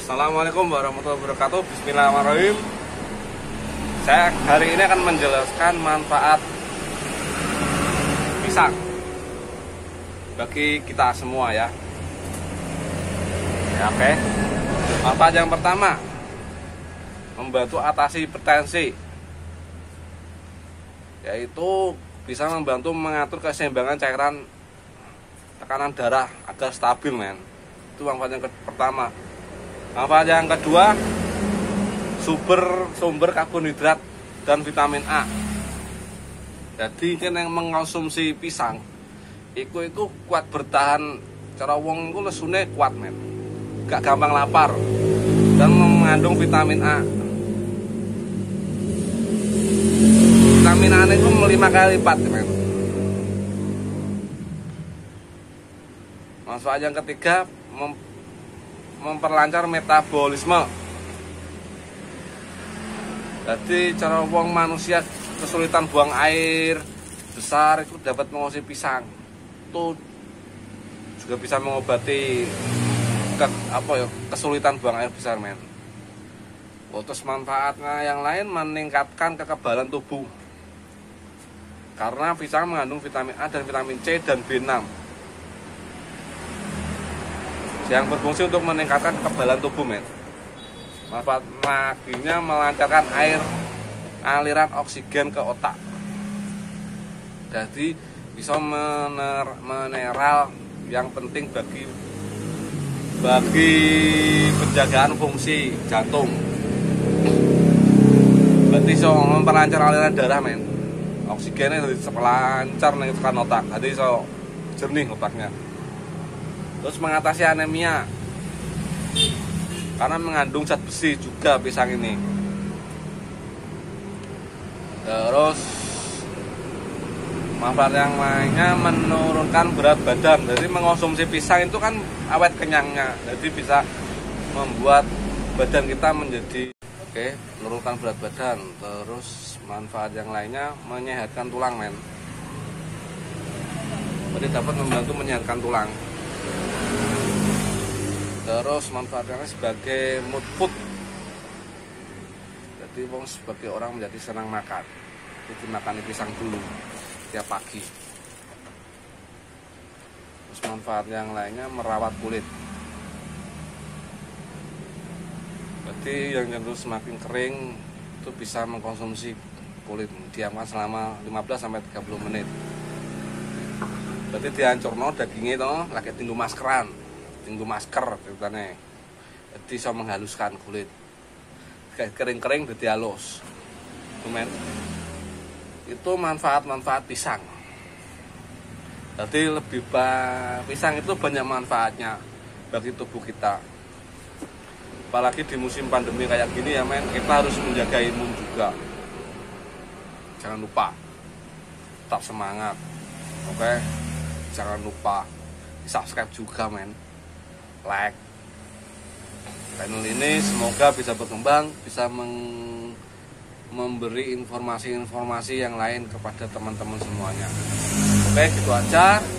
Assalamualaikum warahmatullahi wabarakatuh. Bismillahirrahmanirrahim. Saya hari ini akan menjelaskan manfaat pisang bagi kita semua ya. Oke. Manfaat yang pertama, membantu atasi hipertensi, yaitu bisa membantu mengatur keseimbangan cairan tekanan darah agar stabil, men. Itu manfaat yang pertama. Manfaat yang kedua, sumber karbohidrat dan vitamin A. Jadi kan yang mengkonsumsi pisang itu kuat bertahan, cara wong itu lesune kuat, men. Gak gampang lapar dan mengandung vitamin A. Vitamin A itu 5 kali lipat, men. Manfaat yang ketiga, memperlancar metabolisme. Jadi cara wong manusia kesulitan buang air besar itu dapat mengonsumsi pisang. Itu juga bisa mengobati kesulitan buang air besar, men. Terus manfaatnya yang lain, meningkatkan kekebalan tubuh. Karena pisang mengandung vitamin A dan vitamin C dan B6 yang berfungsi untuk meningkatkan kekebalan tubuh, men. Manfaat lainnya melancarkan aliran oksigen ke otak. Jadi bisa mineral yang penting bagi penjagaan fungsi jantung. Berarti bisa memperlancar aliran darah, men. Oksigennya jadi lancar nih tekan otak. Jadi bisa jernih otaknya. Terus mengatasi anemia karena mengandung zat besi juga pisang ini. Terus manfaat yang lainnya, menurunkan berat badan. Jadi mengonsumsi pisang itu kan awet kenyangnya, jadi bisa membuat badan kita menjadi menurunkan berat badan. Terus manfaat yang lainnya, menyehatkan tulang, men. Jadi dapat membantu menyehatkan tulang. Terus manfaatnya sebagai mood food. Jadi wong sebagai orang menjadi senang makan, jadi makan pisang dulu tiap pagi. Terus manfaat yang lainnya, merawat kulit. Jadi yang cenderung semakin kering itu bisa mengkonsumsi kulit, diamkan selama 15-30 menit. Berarti dihancurno dagingnya itu lagi tinggu masker ceritanya. Jadi bisa menghaluskan kulit. Kering-kering jadi halus. Itu manfaat-manfaat pisang. Jadi pisang itu banyak manfaatnya bagi tubuh kita. Apalagi di musim pandemi kayak gini ya, men, kita harus menjaga imun juga. Jangan lupa tetap semangat. Oke? Jangan lupa subscribe juga, men. Like channel ini, semoga bisa berkembang, bisa memberi informasi-informasi yang lain kepada teman-teman semuanya. Oke, gitu aja.